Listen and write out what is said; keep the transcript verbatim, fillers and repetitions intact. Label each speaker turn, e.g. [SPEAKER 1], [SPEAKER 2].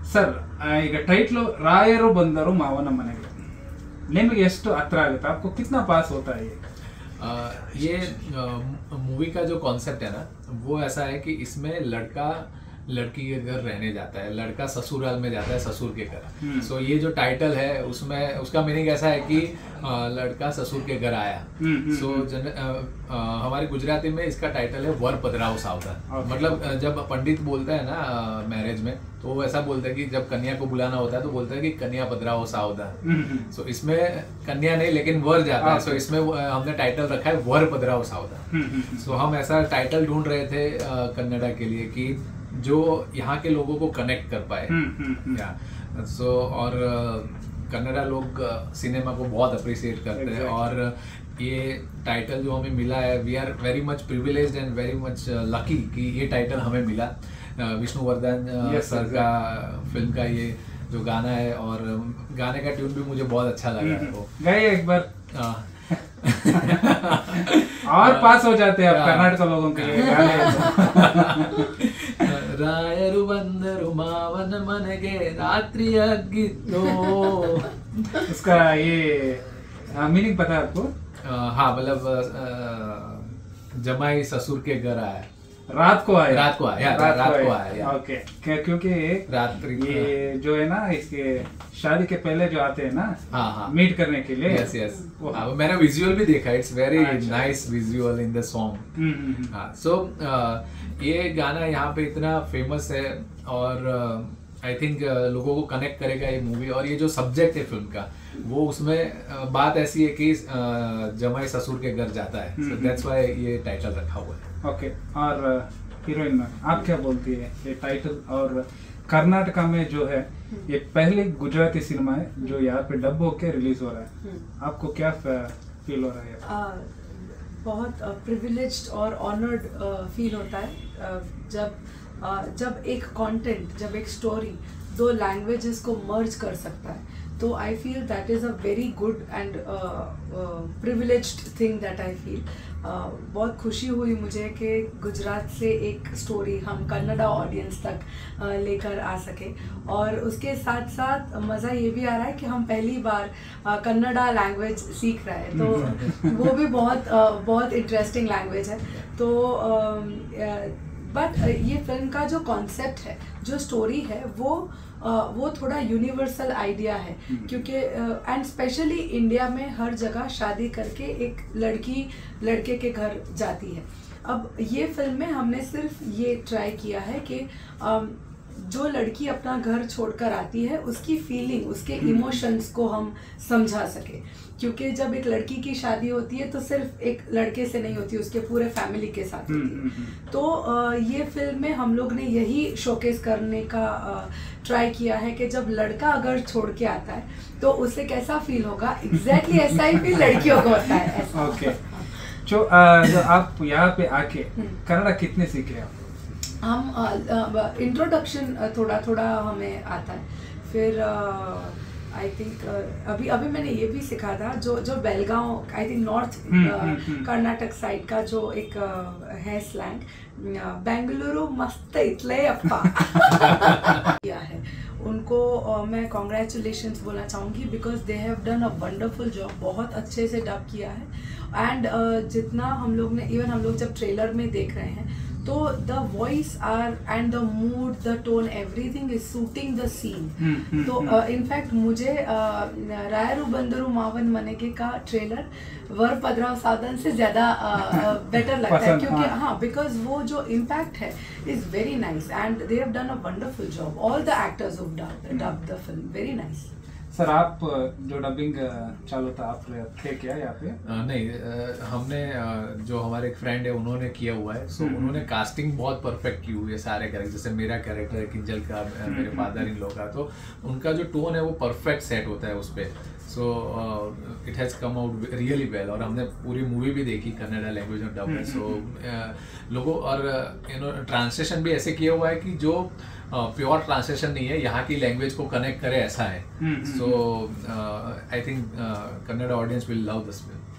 [SPEAKER 1] Sir ಈಗ title ರಾಯರು ಬಂದರು ಮಾವನ ಮನೆಗೆ ನಿಮಗೆ ಎಷ್ಟು ಹತ್ರ ಆಗುತ್ತೆ आपको कितना पास होता है ये
[SPEAKER 2] आ, ये मूवी का जो कॉन्सेप्ट है ना वो ऐसा है कि इसमें लड़का लड़की के घर रहने जाता है, लड़का ससुराल में जाता है ससुर के घर। सो so, ये जो टाइटल है उसमें उसका मीनिंग ऐसा है कि आ, लड़का ससुर के घर आया। सो so, हमारे गुजराती में इसका टाइटल है वर पधराव सावधान। मतलब जब पंडित बोलता है ना मैरिज में तो वो ऐसा बोलता है कि जब कन्या को बुलाना होता है तो बोलता है कि कन्या पधराव सावधान। सो so, इसमें कन्या नहीं लेकिन वर जाता है। सो so, इसमें हमने टाइटल रखा है वर पधराव सावधान। सो so, हम ऐसा टाइटल ढूंढ रहे थे कन्नड़ा के लिए कि जो यहाँ के लोगों को कनेक्ट कर पाए। या सो और कन्नड़ा लोग सिनेमा को बहुत अप्रिशिएट करते हैं और ये टाइटल जो हमें मिला है we are very much privileged and very much lucky कि ये टाइटल हमें मिला। विष्णुवर्धन सर का फिल्म का ये जो गाना है और गाने का ट्यून भी मुझे बहुत अच्छा लगा है। वो
[SPEAKER 1] गाइए एक बार और पास हो जाते हैं आप कर्नाटक लोगों के लिए गाने।
[SPEAKER 2] ರಾಯರು ಬಂದರು ಮಾವನ ಮನೆಗೆ ರಾತ್ರಿ ಆಗಿತ್ತು।
[SPEAKER 1] उसका ये मीनिंग पता है आपको?
[SPEAKER 2] हाँ मतलब जमाई ससुर के घर आया,
[SPEAKER 1] रात को आया,
[SPEAKER 2] रात को आया, रात, रात को आया।
[SPEAKER 1] ओके क्योंकि
[SPEAKER 2] रात्रि
[SPEAKER 1] ये जो है ना इसके शादी के पहले जो आते हैं ना
[SPEAKER 2] हाँ हाँ
[SPEAKER 1] मीट करने के लिए।
[SPEAKER 2] यस यस हाँ, मैंने विजुअल भी देखा, it's very nice visual in the song. हाँ सो ये गाना यहाँ पे इतना फेमस है और आई uh, थिंक uh, लोगों को कनेक्ट करेगा ये मूवी। और ये जो सब्जेक्ट है फिल्म का वो उसमें uh, बात ऐसी है कि uh, जमाई ससुर के घर जाता है। सो दैट्स व्हाई ये टाइटल रखा हुआ है।
[SPEAKER 1] ओके और हीरोइन uh, आप क्या बोलती है ये टाइटल? और कर्नाटका में जो है ये पहली गुजराती सिनेमा है जो यहाँ पे डब होके रिलीज हो रहा है, आपको क्या फील हो रहा है?
[SPEAKER 3] uh, बहुत प्रिविलेज्ड uh, और ऑनर्ड फील uh, होता है uh, जब uh, जब एक कंटेंट, जब एक स्टोरी दो लैंग्वेजेस को मर्ज कर सकता है तो I feel that is a very good and privileged thing that I feel. बहुत खुशी हुई मुझे कि गुजरात से एक स्टोरी हम कन्नड़ा ऑडियंस तक uh, लेकर आ सके। और उसके साथ साथ मज़ा ये भी आ रहा है कि हम पहली बार uh, कन्नड़ा लैंग्वेज सीख रहे हैं तो वो भी बहुत uh, बहुत इंटरेस्टिंग लैंग्वेज है। तो बट uh, uh, ये फिल्म का जो कॉन्सेप्ट है, जो स्टोरी है वो Uh, वो थोड़ा यूनिवर्सल आइडिया है क्योंकि एंड स्पेशली इंडिया में हर जगह शादी करके एक लड़की लड़के के घर जाती है। अब ये फिल्म में हमने सिर्फ ये ट्राई किया है कि uh, जो लड़की अपना घर छोड़कर आती है उसकी फीलिंग, उसके इमोशंस को हम समझा सके क्योंकि जब एक लड़की की शादी होती है तो सिर्फ एक लड़के से नहीं होती, उसके पूरे फैमिली के साथ होती है। तो ये फिल्म में हम लोग ने यही शोकेस करने का ट्राई किया है कि जब लड़का अगर छोड़ के आता है तो उसे कैसा फील होगा, एग्जैक्टली ऐसा ही फील लड़कियों को होता है।
[SPEAKER 1] ओके जो आप यहाँ पे आके कन्नड़ा कितने सीखे आप?
[SPEAKER 3] हम इंट्रोडक्शन थोड़ा थोड़ा हमें आता है, फिर आई थिंक अभी अभी मैंने ये भी सीखा था जो जो Belgaum I think north Karnataka side का जो एक uh, है स्लैंग, बेंगलुरु मस्त इतले अप्पा किया है उनको uh, मैं कॉन्ग्रेचुलेशंस बोलना चाहूँगी because they have done a wonderful job. बहुत अच्छे से डब किया है एंड uh, जितना हम लोग ने इवन हम लोग जब ट्रेलर में देख रहे हैं तो the voice are and the mood, the tone, everything is suiting the scene. तो इनफैक्ट uh, मुझे uh, रायरू बंदरू मावन मनेगे का ट्रेलर वर पधराव सावधान से ज़्यादा बेटर uh, लगता है क्योंकि हाँ बिकॉज वो जो इम्पैक्ट है is very nice and they have done a wonderful job, all the actors who dub the film, very nice.
[SPEAKER 1] Sir आप जो डबिंग चालू था आप थे क्या यहाँ पे?
[SPEAKER 2] आ, नहीं आ, हमने आ, जो हमारे एक फ्रेंड है उन्होंने किया हुआ है। सो उन्होंने कास्टिंग बहुत परफेक्ट की हुई है सारे कैरेक्टर, जैसे मेरा कैरेक्टर है किंजल का, मेरे फादर इन लोग का, तो उनका जो टोन है वो परफेक्ट सेट होता है उस पर। So it has come out really well और हमने पूरी मूवी भी देखी कन्नड़ा लैंग्वेज में डब है। सो लोगों और यू नो ट्रांसलेशन भी ऐसे किया हुआ है कि जो प्योर uh, ट्रांसलेशन नहीं है, यहाँ की लैंग्वेज को कनेक्ट करे ऐसा है। So I think Kannada audience will love this film.